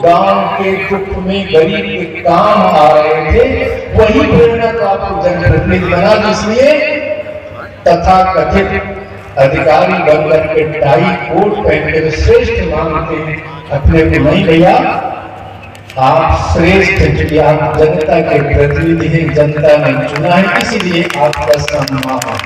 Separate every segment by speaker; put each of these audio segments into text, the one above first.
Speaker 1: गांव के दुख में गरीब के काम आ रहे थे, वही प्रेरणा को आपको जनप्रतिनिधि बना, जिसलिए तथा कथित अधिकारी बनकर के टाई कोट पहनकर श्रेष्ठ मानते अपने को नहीं भैया, आप श्रेष्ठ हैं, आप जनता के प्रतिनिधि हैं, जनता ने चुना है, इसलिए आपका सम्मान।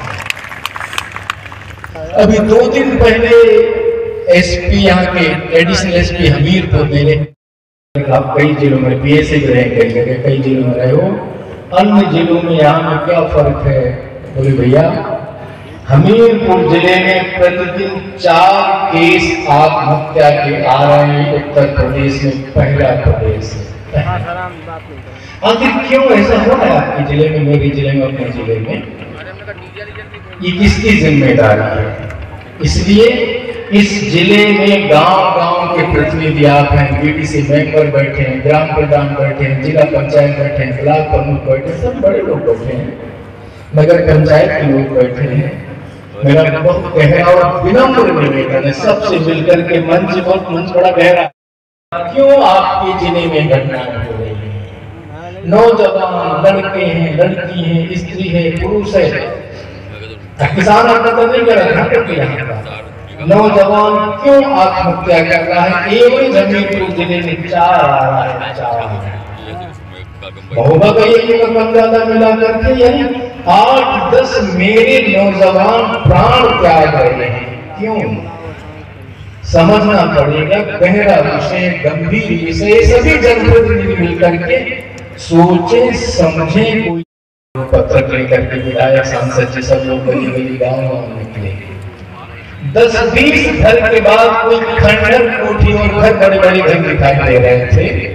Speaker 1: अभी 2 दिन पहले एसपी यहाँ के एडिशनल एसपी हमीरपुर मेरे, आप कई जिलों में पीएसए रहे, कई जगह कई जिलों में रहे हो, अन्य जिलों में यहाँ में क्या फर्क है? बोले भैया हमीरपुर जिले में प्रतिदिन 4 केस आत्महत्या के आ रहे हैं, उत्तर प्रदेश में पहला प्रदेश है। आखिर क्यों ऐसा हो रहा है आपके जिले में, मेरे जिले में, अपने जिले में? ये किसकी जिम्मेदारी है? इसलिए इस जिले में गांव-गांव के प्रतिनिधि आप हैं, बीडीसी मेंबर बैठे हैं, ग्राम प्रधान बैठे हैं, जिला पंचायत बैठे हैं, ब्लॉक प्रमुख बैठे हैं, सब बड़े लोग बैठे हैं, नगर पंचायत के लोग बैठे हैं। मेरा बहुत गहरा और विनम्र निवेदन है सबसे मिलकर के, मंच बड़ा गहरा। क्यों आपके जिले में घटनाएं हो रही हैं? नौजवान लड़के हैं, लड़की हैं, स्त्री है, पुरुष है, किसान आत्महत्या नहीं कर रहा, नौजवान क्यों आत्महत्या कर रहा है? एक हमीरपुर जिले में 4 आ रहा है, 4 बहुबा का ये कम ज्यादा मिला करके यानी 8-10 मेरे नौजवान प्राण त्याग रहे हैं। क्यों? समझना पड़ेगा, गहरा विषय, गंभीर विषय, सभी जनप्रतिनिधि मिलकर के सोचे समझे। कोई पत्रक लेकर के विधायक सांसद जी सब लोग गली गाँव निकले, 10-20 घर के बाद कोई खंडर कोठी और घर बड़े बड़े घर दिखाई दे रहे थे।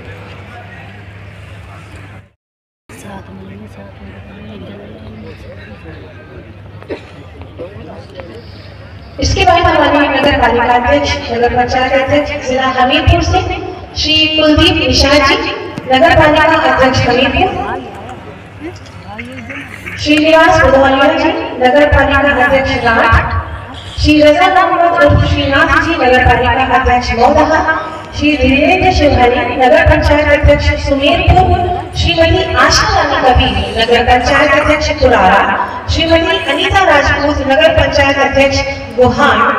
Speaker 2: इसके बाद हमारे नगर पालिका अध्यक्ष, नगर पंचायत अध्यक्ष जिला हमीरपुर से श्री कुलदीप निषाद जी, नगर पालिका अध्यक्ष हमीरपुर, श्रीनिवास बुधवालिया जी, नगर पालिका अध्यक्ष राठ, श्री रजा मोहम्मद उर्फ श्रीनाथ जी, नगर पालिका अध्यक्ष मौदहा, श्री धीरेन्द्र शिवहरी, नगर पंचायत अध्यक्ष सुमेरपुर, श्रीमती आशा रानी कवि, नगर पंचायत अध्यक्ष तुरारा, श्रीमती अनीता राजपूत, नगर पंचायत अध्यक्ष गुहान,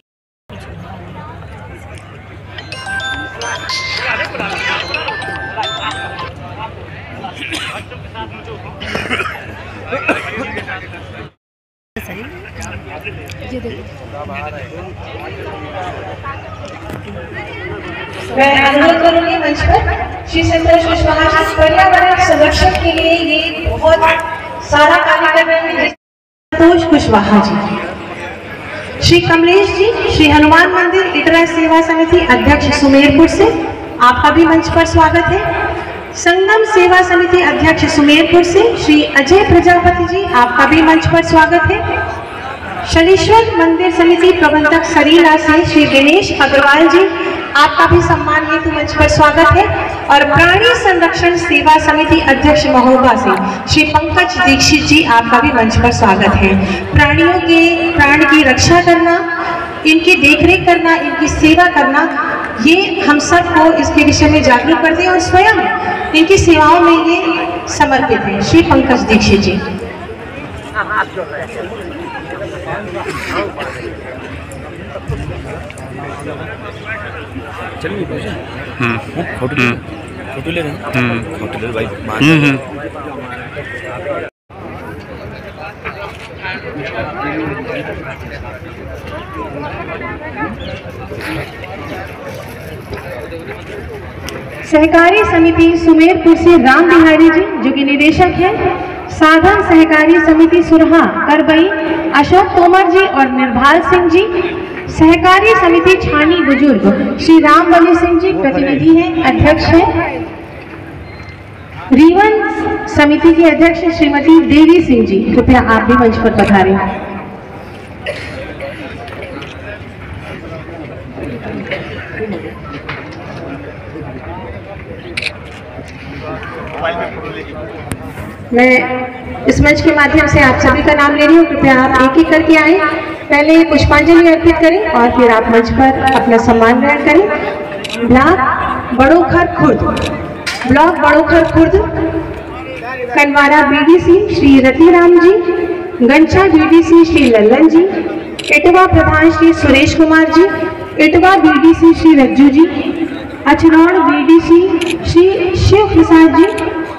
Speaker 2: मैं अनुरोध करूंगी मंच पर श्री संतोष कुशवाहा जी, पर्यावरण संरक्षण के लिए ये बहुत सारा कार्य कर रहे हैं। संतोष कुशवाहा जी, श्री कमलेश जी, श्री हनुमान मंदिर इटरा सेवा समिति अध्यक्ष सुमेरपुर से, आपका भी मंच पर स्वागत है। संगम सेवा समिति अध्यक्ष सुमेरपुर से श्री अजय प्रजापति जी, आपका भी मंच पर स्वागत है। शनीश्वर मंदिर समिति प्रबंधक सरीला से श्री दिनेश अग्रवाल जी, आपका भी सम्मान हेतु मंच पर स्वागत है। और प्राणी संरक्षण सेवा समिति अध्यक्ष महोबा से श्री पंकज दीक्षित जी, आपका भी मंच पर स्वागत है। प्राणियों के प्राण की रक्षा करना, इनकी देखरेख करना, इनकी सेवा करना, ये हम सबको इसके विषय में जागरूक करते हैं और स्वयं इनकी सेवाओं में ये समर्पित है। श्री पंकज दीक्षित जी।
Speaker 3: फोटो ले रहे हैं, फोटो ले भाई।
Speaker 2: सहकारी समिति सुमेरपुर से राम बिहारी जी, जो कि निदेशक हैं। साधन सहकारी समिति सुरहा करबई अशोक तोमर जी और निर्भाल सिंह जी। सहकारी समिति छानी बुजुर्ग श्री राम बली सिंह जी प्रतिनिधि हैं, अध्यक्ष हैं। रीवन समिति की अध्यक्ष श्रीमती देवी सिंह जी, कृपया आप भी मंच पर पधारें। मैं इस मंच के माध्यम से आप सभी का नाम ले रही हूँ, कृपया आप एक एक करके आए। पहले पुष्पांजलि अर्पित करें और फिर आप मंच पर अपना सम्मान ग्रहण करें। Block Badokhar Khurd, block Badokhar Khurd, Kanwara BDC Shri Ratiram ji, Gancha BDC Shri Lallan ji, Itwa प्रधान Shri Suresh Kumar ji, Itwa BDC Shri Rajju ji, Achraud BDC Shri Shiv Prasad ji,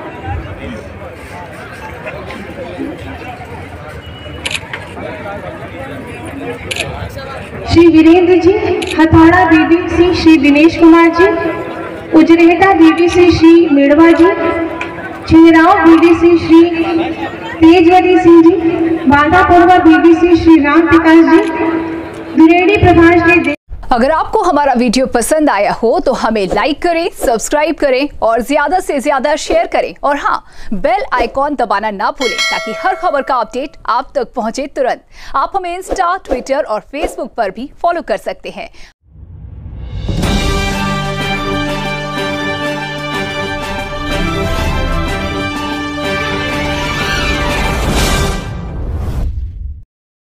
Speaker 2: Shri Virendra ji, Hathauda BDC Shri Dinesh Kumar ji, Ujrehta BDC Shri Medwa ji, Chhingrao BDC Shri Tejwati Singh ji, Bandhapurwa BDC Shri Ram Prakash ji, Duredi प्रधान श्री।
Speaker 4: अगर आपको हमारा वीडियो पसंद आया हो तो हमें लाइक करें, सब्सक्राइब करें और ज्यादा से ज्यादा शेयर करें और हाँ, बेल आइकॉन दबाना ना भूलें ताकि हर खबर का अपडेट आप तक पहुंचे तुरंत। आप हमें इंस्टा, ट्विटर और फेसबुक पर भी फॉलो कर सकते हैं।